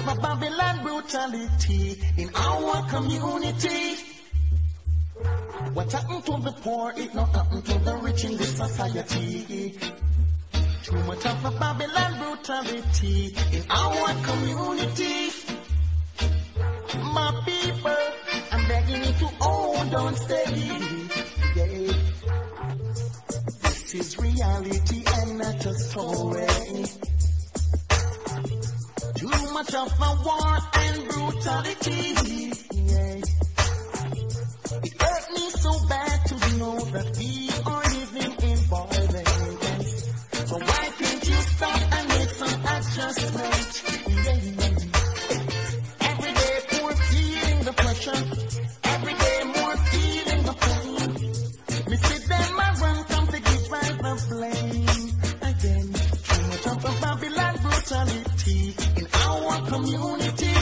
of a Babylon brutality in our community. What happened to the poor, it not happened to the rich in this society. Too much of a Babylon brutality in our community. My people, I'm begging you to hold on steady. Yeah. This is reality and not a story. Too much of a war and brutality. Yeah. It hurt me so bad to know that we are living in violence. So why can't you stop and make some adjustment? Every day more feeling the pressure. Every day more feeling the pain. Me see them a run come to give right the blame. Again, too much of a Babylon brutality in our community.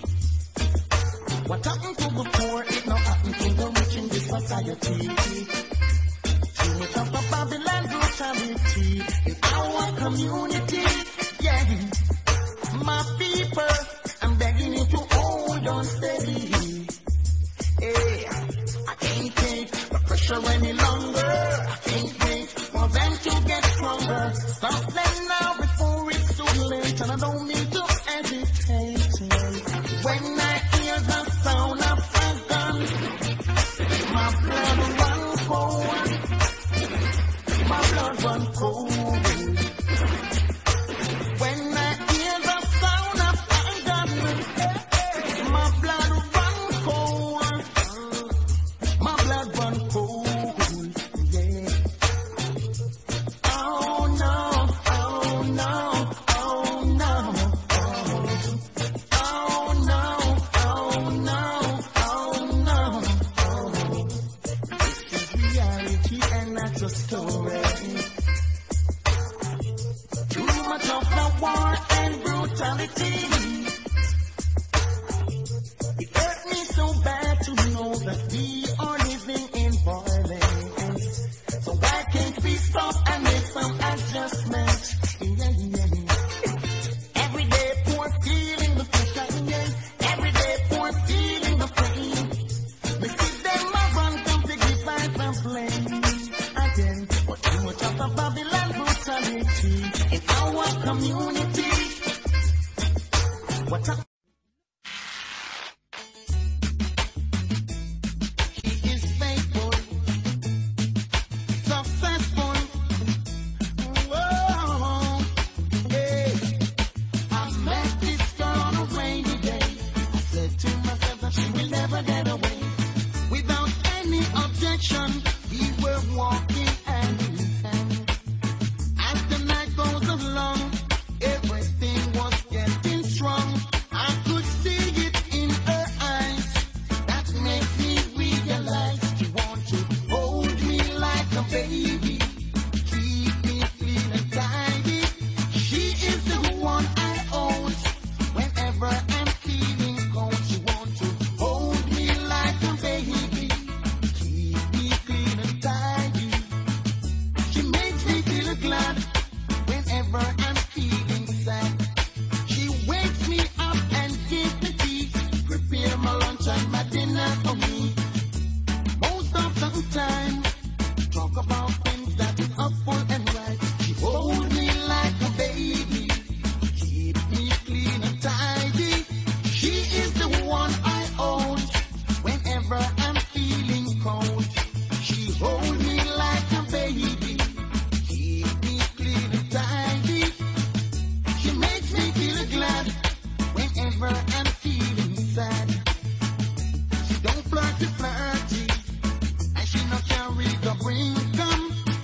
What happened to the poor, it not happened to the rich in this society. Too much of a Babylon brutality in our community. Yeah, my people, I'm begging you to hold on steady. Hey, I can't take the pressure any longer. I can't wait for them to get stronger. Stop them now before it's too late, and I don't mean to hesitate. When I hear the sound of a gun, my blood runs cold. My blood runs cold. When I hear the sound of a gun, my blood runs cold. My blood runs cold. Yeah. Oh no, oh no, oh no. Oh no, oh no, oh no, oh. This is reality and not a story. Too much of the war and brutality. It hurt me so bad to know that we are living in violence. So why can't we stop and make some adjustment? Yeah, yeah, yeah. Every day poor feeling the pressure, yeah. Every day poor feeling the pain. We see them a run come to give back the blame. Again, but too much of the Babylon brutality in our community. What's up? He is faithful, successful. Whoa, hey. I met this girl on a rainy day. I said to myself that she will never get away. Without any objection, we were walking hand in hand. As the night goes along, everything was getting strong. I could see it in her eyes. That makes me realize she wants to hold me like a baby. Keep me clean and tidy. She is the one I own. Whenever I'm feeling cold, she wants to hold me like a baby. Keep me clean and tidy. She makes me feel glad whenever I'm feeling sad. She wakes me up and gives me tea. Prepare my lunch and my dinner for me. Most of the time, talk about things that is helpful and right. She holds me like a baby. Keep me clean and tidy. She is the one I own. Whenever I'm feeling cold, she holds me like a baby. Keep me clean and tidy. She makes me feel glad whenever I'm feeling sad. She don't flirty, and she not carry the bring come.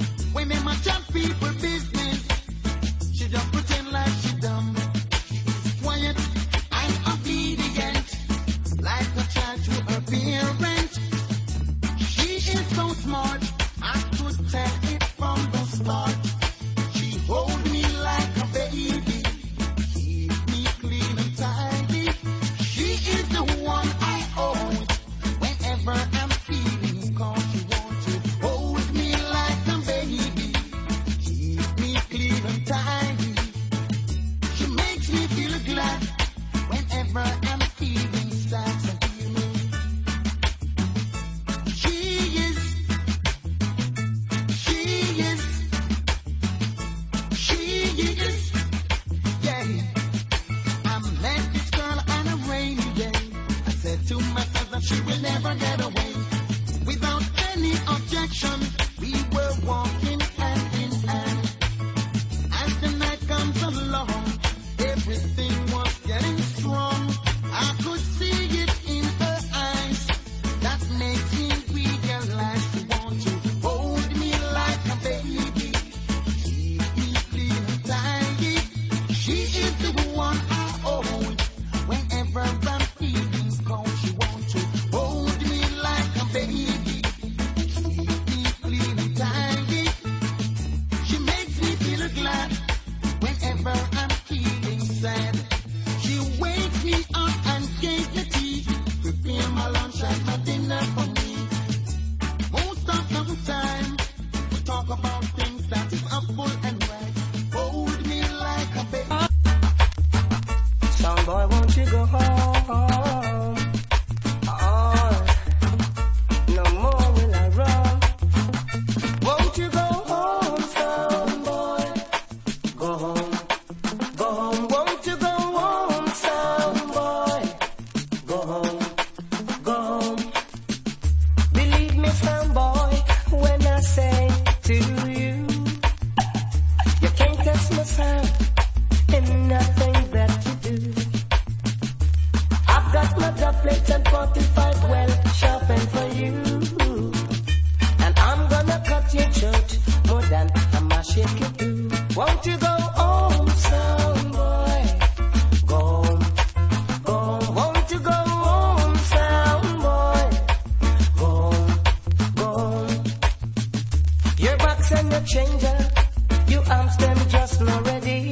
and you change her. You arms them just not ready.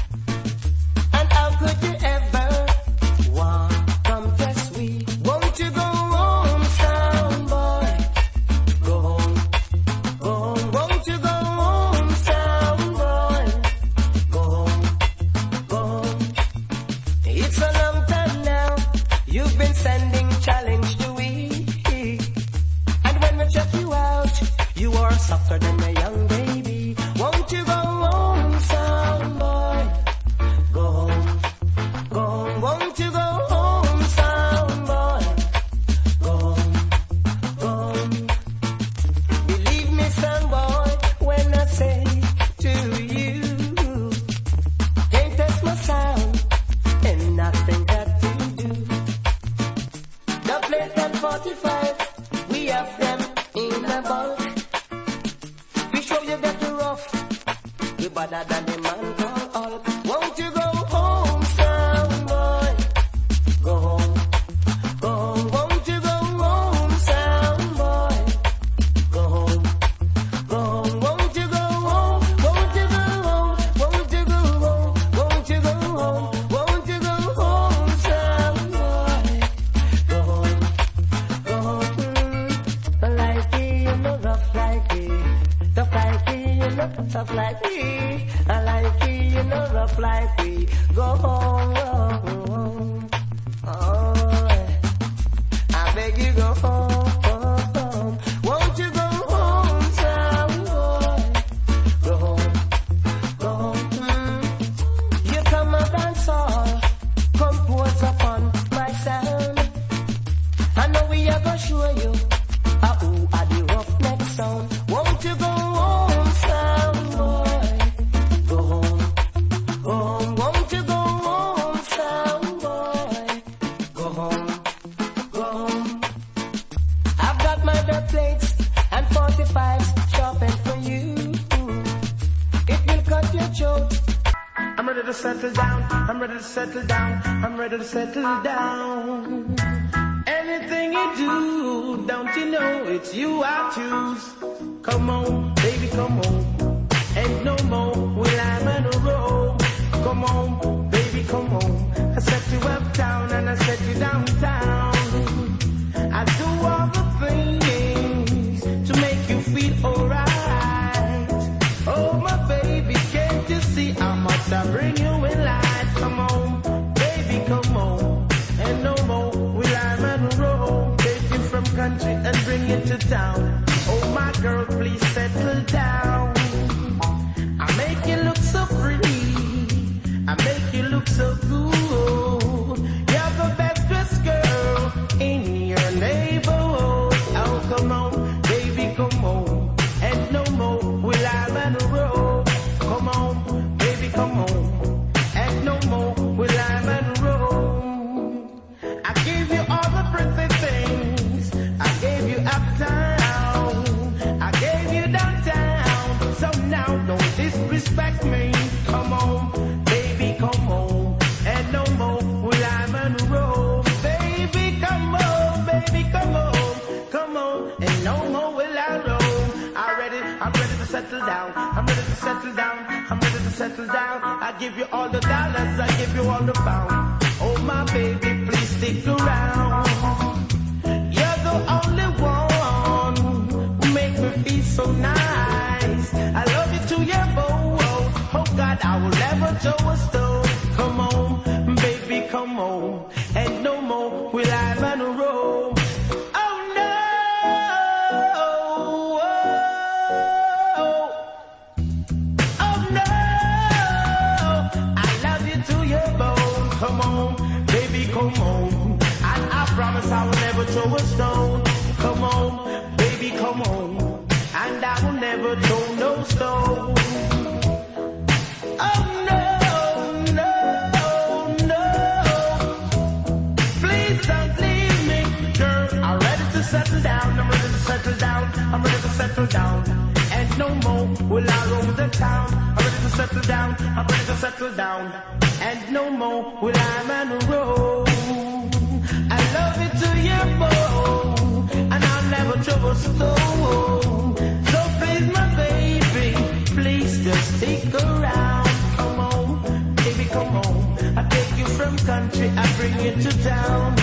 And how could you ever want come test we? Won't you go home, sound boy? Go home, go home. Won't you go home, sound boy? Go home, go home. It's a long time now. You've been sending challenge to we. And when we check you out, you are softer than a young baby. Won't you go home, sound boy? Go home, go home. Won't you go home, sound boy? Go home, go home. Believe me, sound boy, when I say to you, can't test my sound and nothing got to do. The plate and 45, we have them in a bulk. We show you that you're rough, you better than the man called Hulk. Won't you go home, sound boy? Go home, go home. Won't you go home, sound boy? Go home, go home. Won't you go home? Won't you go home? Won't you go home? Won't you go home? Won't you go home, sound boy? Go home, go home. Like me, you know, rough like me. Tough like me, you know, tough like me. I like me, you know, rough like me. Go home, go home. Oh, I beg you, go home. Won't you go home, sound boy? Go home, go home. You come and dance all, compose upon my sound. I know we are gonna show you who are the roughneck sound. Won't you go home, sound boy? Go home, go home. Won't you go home, sound boy? Go home, go home. I've got my dirt plates and 45s sharpened for you. It will cut your throat. I'm ready to settle down. I'm ready to settle down. I'm ready to settle down. Anything you do, don't you know it's you I choose? Come on, baby, come on. Ain't no more will I run a road. Come on, baby, come on. I set you uptown and I set you downtown. I do all the things to make you feel alright. Oh, my baby, can't you see how much I bring you in light? Come on, baby, come on. And no more will I run a road. Take you from country and bring you to town. Oh, my girl, please settle down. I make you look so pretty. I make you look so good. You're the best dressed girl in your neighborhood. Oh, come on, baby, come on. And no more will I run a road. Come on, baby, come on. And no more will I run a road. I gave you all the pretty things. I gave you uptown. I gave you downtown. So now don't disrespect me. Come on, baby, come on. And no more will I run a road. Baby, come on, baby, come on. Come on, and no more will I roam. I'm ready to settle down. I'm ready to settle down. I'm ready to settle down. I give you all the dollars. I give you all the pounds. Oh, my baby, please stick around. You're the only one who make me feel so nice. I love you to your bone. Oh, God, I will never throw a stone. Come on, baby, come on. And no more will I run a road. Oh, no. Oh, no. I love you to your bone. Come on, baby, come on. And I promise I will never throw a stone. Come on, baby, come on. And I will never throw no stone. Oh, no, no, no. Please don't leave me, girl. I'm ready to settle down. I'm ready to settle down. I'm ready to settle down. And no more will I roam the town. I'm ready to settle down. I'm ready to settle down. And no more will I run a road. I love you to your bone. And I'll never trouble stone. So please, my baby, it to town.